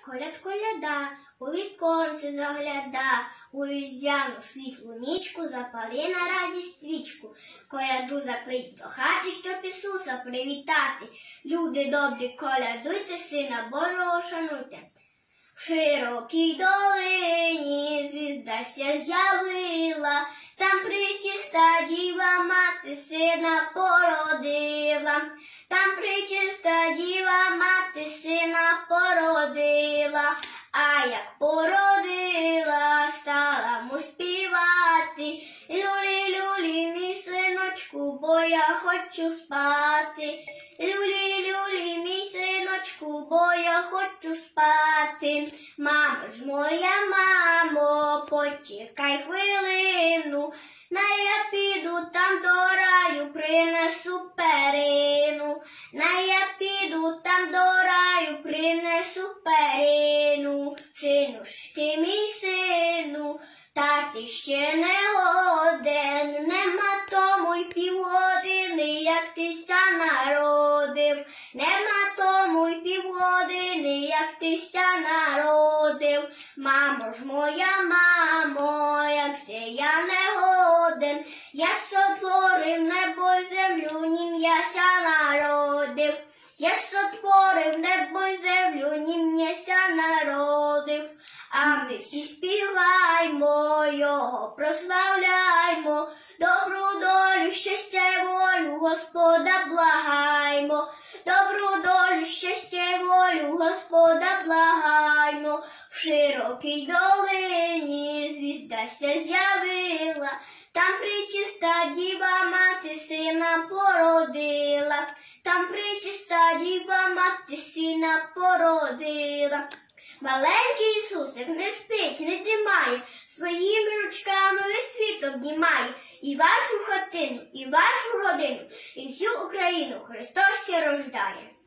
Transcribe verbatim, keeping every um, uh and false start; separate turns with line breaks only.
коляд, коляда, у віконце загляда, у різдвяну світлу нічку запали на радість свічку. Коляду заклич до хати, щоб Ісуса привітати. Люди добрі, колядуйте, Сина Божого шануйте. В широкій долині звізда ся з'явила, там пречиста діва мати сина породила. Там пречиста діва мати сина породила, а як породила, стала му співати. Люлі, люлі, мій синочку, бо я хочу спати. Люлі, люлі, мій синочку, бо я хочу спати. Мамо ж моя, мамо, почекай хвилину, на я піду там до раю, принесу перину. На я піду там до раю, принесу перину. Сину ж ти, мій сину, та ти ще не годен, нема тому й півгодини, як ти ся народив. Нема тому й півгодини, як ти ся народив. Мамо ж моя, мамо, як се я не годен, я сотворив небо й землю, нім я ся народив. Я сотворив небо й землю, нім я ся народив. А ми всі співаймо, його прославляймо, добру долю, щастя й волю Господа благаймо. Добру долю, щастя й волю Господа благаймо. В широкій долині звізда ся з'явила, там пречиста діва мати сина породила. Там пречиста діва мати сина породила. Маленький Ісусик не спить, не дрімає, своїми ручками весь світ обнімає. І вашу хатину, і вашу родину, і всю Україну Христос рождає.